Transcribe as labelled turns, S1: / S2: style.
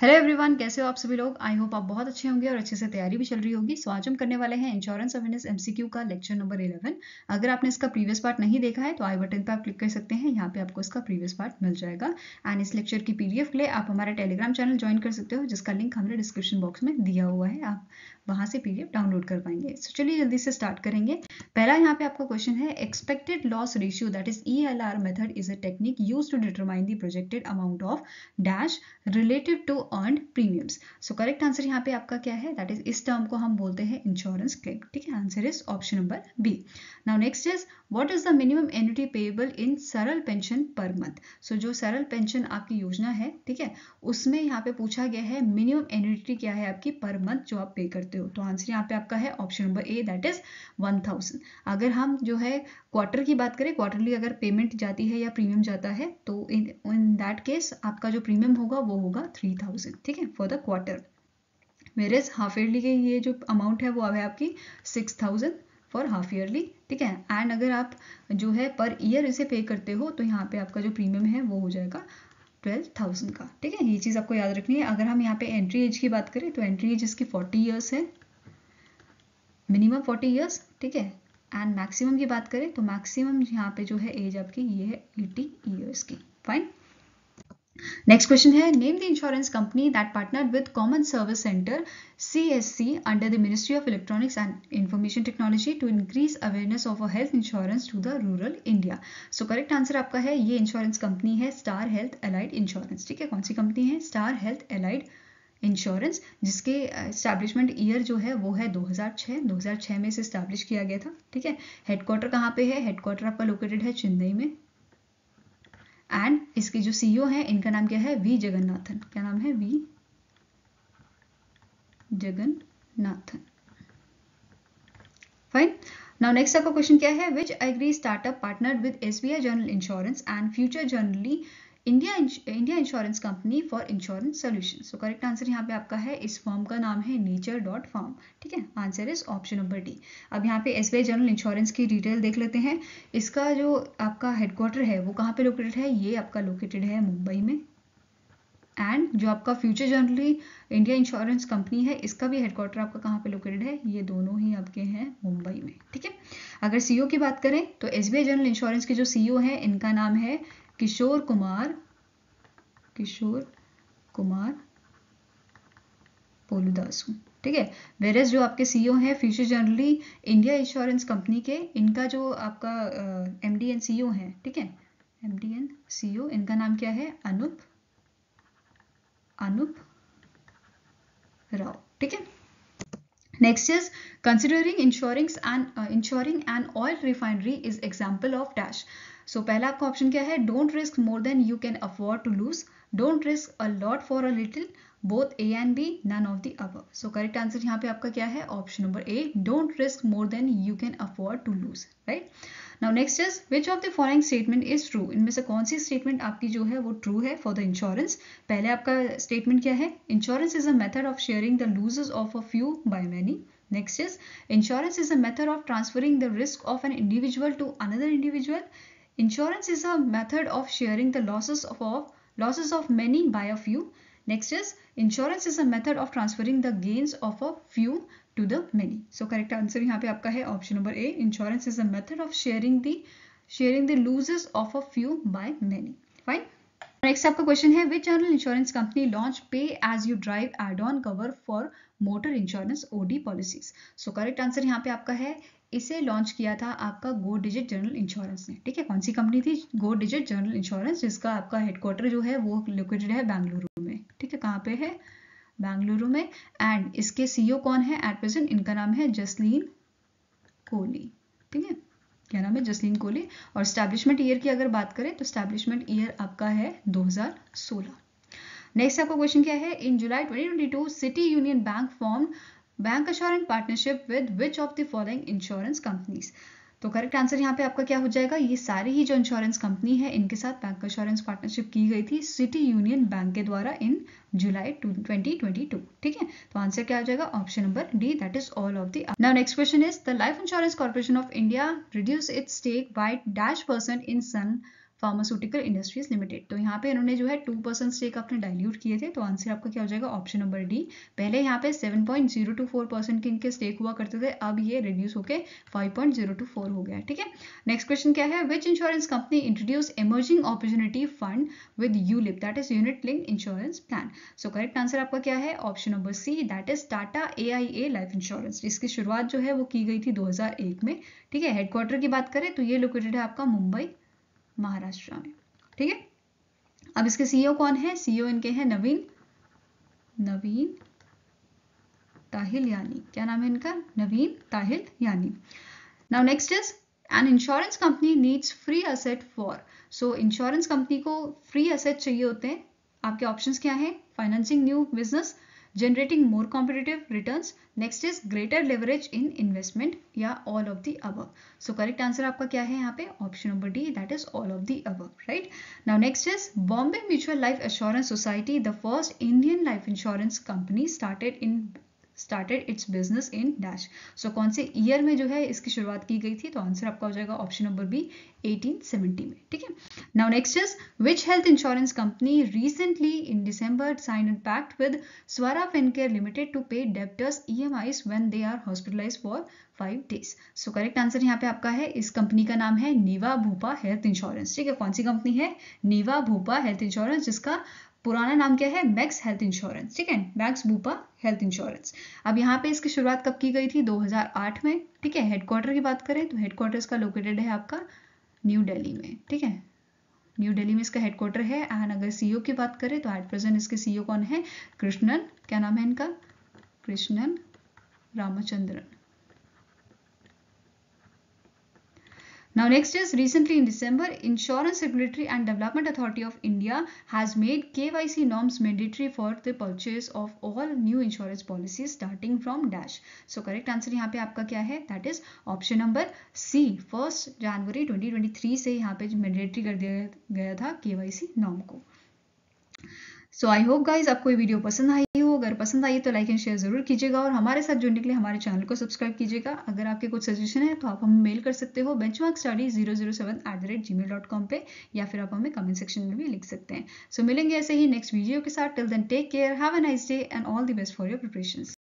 S1: Hello everyone, कैसे हो आप सभी लोग। आई होप आप बहुत अच्छे होंगे और अच्छे से तैयारी भी चल रही होगी। सो आज हम करने वाले हैं इंश्योरेंस अवेयरनेस एमसीक्यू का लेक्चर नंबर 11। अगर आपने इसका प्रीवियस पार्ट नहीं देखा है तो आई बटन पर आप क्लिक कर सकते हैं, यहाँ पे आपको इसका प्रीवियस पार्ट मिल जाएगा। एंड इस लेक्चर की पीडीएफ के लिए आप हमारा टेलीग्राम चैनल ज्वाइन कर सकते हो, जिसका लिंक हमने डिस्क्रिप्शन बॉक्स में दिया हुआ है। आप वहां से पीडीएफ डाउनलोड कर पाएंगे। सो चलिए जल्दी से स्टार्ट करेंगे। पहला यहाँ पे आपका क्वेश्चन है, expected loss ratio that is ELR method is a technique used to determine the projected amount of dash relative to earned premiums. So correct answer यहाँ पे आपका क्या है, दैट इज इस टर्म को हम बोलते हैं इंश्योरेंस क्लेम। ठीक है, answer is option number B. Now next is what is the minimum annuity payable in Saral pension per month. सो जो सरल पेंशन आपकी योजना है, ठीक है, उसमें यहाँ पे पूछा गया है मिनिमम एन्युटी क्या है आपकी पर मंथ जो आप पे करते हो। तो आंसर यहाँ पे आपका है option number A, that is 1000। अगर हम जो है क्वार्टर की बात करें, क्वार्टरली अगर पेमेंट जाती है या प्रीमियम जाता है, तो इन दैट केस आपका जो प्रीमियम होगा वो होगा 3000। ठीक है, for the quarter. Whereas half yearly के ये जो अमाउंट है वो है आपकी 6000 फॉर हाफ ईयरली। ठीक है, एंड अगर आप जो है पर ईयर इसे पे करते हो तो यहाँ पे आपका जो प्रीमियम है वो हो जाएगा 12000 का। ठीक है, ये चीज़ आपको याद रखनी है। अगर हम यहाँ पे एंट्री एज की बात करें तो एंट्री एज इसकी 40 ईयर्स है, मिनिमम 40 ईयर्स। ठीक है, एंड मैक्सिमम की बात करें तो मैक्सिमम यहाँ पे जो है एज आपकी ये है 80 ईयर्स की। फाइन। नेक्स्ट क्वेश्चन है, name the insurance company that partnered with common service centre CSC under the ministry of electronics and information technology to increase awareness of health insurance to the rural India. So correct answer आपका है, ये insurance company है Star Health Allied Insurance. ठीक है, कौन सी कंपनी है, स्टार हेल्थ एलाइड इंश्योरेंस, जिसके एस्टैब्लिशमेंट ईयर जो है वो है 2006 में इसे एस्टैब्लिश किया गया था। ठीक है, हेडक्वार्टर कहाँ पे है, हेडक्वार्टर आपका लोकेटेड है चेन्नई में। एंड इसके जो सीईओ हैं इनका नाम क्या है, वी जगन्नाथन। क्या नाम है, V Jagannathan. Fine. Now next आपका क्वेश्चन क्या है, which agri startup partnered with SBI general insurance and future Generali India insurance company for insurance solution. So correct answer यहाँ पे आपका है, इस फॉर्म का नाम है nature.farm। ठीक है, answer is option number D. अब यहाँ पे SBI जनरल इंश्योरेंस की डिटेल देख लेते हैं। इसका जो आपका हेडक्वार्टर है वो कहाँ पे लोकेटेड है, ये आपका लोकेटेड है मुंबई में। एंड जो आपका future Generali India insurance company है, इसका भी हेडक्वार्टर आपका कहाँ पे लोकेटेड है, ये दोनों ही आपके हैं मुंबई में। ठीक है, अगर सीईओ की बात करें तो SBI जनरल इंश्योरेंस के जो सीईओ हैं इनका नाम है किशोर कुमार पोलुदासु। ठीक है, वेरेस जो आपके सीईओ हैं future Generali India insurance company के, इनका जो आपका MD एंड CEO हैं, ठीक है, MD एंड CEO, इनका नाम क्या है, अनूप राव। ठीक है, next is considering insuring an oil refinery is example of dash. So पहला आपका ऑप्शन क्या है, don't risk more than you can afford to lose, don't risk a lot for a little, both A and B, none of the above। So correct answer यहाँ पे आपका क्या है, option number A, don't risk more than you can afford to lose. Right. Now next is which of the following statement is true. इनमें से कौन सी statement आपकी जो है वो ट्रू है फॉर द इंश्योरेंस। पहले आपका स्टेटमेंट क्या है, insurance is a method of sharing the losses of a few by many. Next is insurance is a method of transferring the risk of an individual to another individual. Insurance is a method of sharing the losses of many by a few. Next is insurance is a method of transferring the gains of a few to the many. So correct answer यहाँ पे आपका है option number A, insurance is a method of sharing the losses of a few by many. Fine. Next आपका question है, which general insurance company launch pay as you drive add on cover for motor insurance OD policies. So correct answer यहाँ पे आपका है, इसे launch किया था आपका गो डिजिट जनरल इंश्योरेंस ने। ठीक है, कौन सी कंपनी थी, गो डिजिट जनरल इंश्योरेंस, जिसका आपका हेडक्वार्टर जो है वो लोकेटेड है बेंगलुरु में। ठीक है, कहाँ पे है, बेंगलुरु में। एंड इसके CEO कौन है एट प्रेजेंट, इनका नाम है जसलीन कोहली। ठीक है, क्या नाम है, जसलीन कोहली। और स्टैब्लिशमेंट ईयर की अगर बात करें तो स्टैब्लिशमेंट ईयर आपका है 2016। नेक्स्ट आपका क्वेश्चन क्या है, in July 2022 City Union Bank form bank assurance partnership with which of the following insurance companies. तो करेक्ट आंसर यहाँ पे आपका क्या हो जाएगा, ये सारी ही जो इंश्योरेंस कंपनी है इनके साथ बैंक अश्योरेंस पार्टनरशिप की गई थी सिटी यूनियन बैंक के द्वारा इन जुलाई 2022। ठीक है, तो आंसर क्या हो जाएगा, option number D, that is all of the. Now next question is, the Life Insurance Corporation of India reduce its stake by dash % in Sun Pharmaceutical Industries Limited. तो यहाँ पे इन्होंने जो है 2% स्टेक अपने डाइल्यूट किए थे, तो आंसर आपका क्या हो जाएगा ऑप्शन नंबर डी। पहले यहाँ पे 7.024% के इनके स्टेक हुआ करते थे, अब ये रिड्यूस होके 5.024 हो गया। ठीक है, नेक्स्ट क्वेश्चन क्या है, which insurance company introduce emerging opportunity fund with ULIP that is unit link insurance plan. So correct answer आपका क्या है option number C, that is Tata AIA life insurance, जिसकी शुरुआत जो है वो की गई थी 2001 में। ठीक है, हेडक्वार्टर की बात करें तो ये लोकेटेड है आपका मुंबई महाराष्ट्र में। ठीक है, अब इसके सीईओ कौन है, सीईओ इनके हैं नवीन ताहिलयानी। क्या नाम है इनका, Naveen Tahiliani. Now next is an insurance company needs free asset for. So insurance company को फ्री एसेट चाहिए होते हैं। आपके ऑप्शंस क्या हैं, financing new business, generating more competitive returns, next is greater leverage in investment, या all of the above. So correct answer आपका क्या है यहाँ पे option number D, that is all of the above, right? Now next is Bombay Mutual Life Assurance Society, the first Indian life insurance company started its business in dash. So कौन से year में जो है इसकी शुरुआत की गई थी, तो आंसर आपका हो जाएगा ऑप्शन नंबर बी 1870 में। ठीक है, now next is which health insurance company recently in December sign an pact with Swara Fincare limited to pay debtors EMIs when they are hospitalised for 5 days. So correct answer यहाँ पे आपका है, इस company का नाम है नीवा भूपा हेल्थ इंश्योरेंस। ठीक है, कौन सी कंपनी है, नीवा भूपा हेल्थ इंश्योरेंस, जिसका पुराना नाम क्या है, मैक्स हेल्थ इंश्योरेंस। ठीक है, मैक्स भूपा हेल्थ इंश्योरेंस। अब यहाँ पे इसकी शुरुआत कब की गई थी, 2008 में। ठीक है, हेडक्वार्टर की बात करें तो हेडक्वार्टर इसका लोकेटेड है आपका न्यू दिल्ली में। ठीक है, न्यू दिल्ली में इसका हेडक्वार्टर है। एंड अगर सीईओ की बात करें तो एट प्रेजेंट इसके सीईओ कौन है, कृष्णन, क्या नाम है इनका, Krishnan Ramachandran. Now next is recently in December, Insurance Regulatory and Development Authority of India has made KYC norms mandatory for the purchase of all new insurance policies starting from dash. So correct answer यहाँ पे आपका क्या है, that is option number C, 1 जनवरी 2023 से यहाँ पे mandatory कर दिया गया था KYC नॉर्म को। सो आई होप गाइज आपको ये वीडियो पसंद आई हो, अगर पसंद आई तो लाइक एंड शेयर जरूर कीजिएगा और हमारे साथ जुड़ने के लिए हमारे चैनल को सब्सक्राइब कीजिएगा। अगर आपके कुछ सजेशन है तो आप हमें मेल कर सकते हो benchmarkstudy007@gmail.com पे, या फिर आप हमें कमेंट सेक्शन में भी लिख सकते हैं। सो मिलेंगे ऐसे ही नेक्स्ट वीडियो के साथ। Till then take care, have a nice day and all the best for your preparations.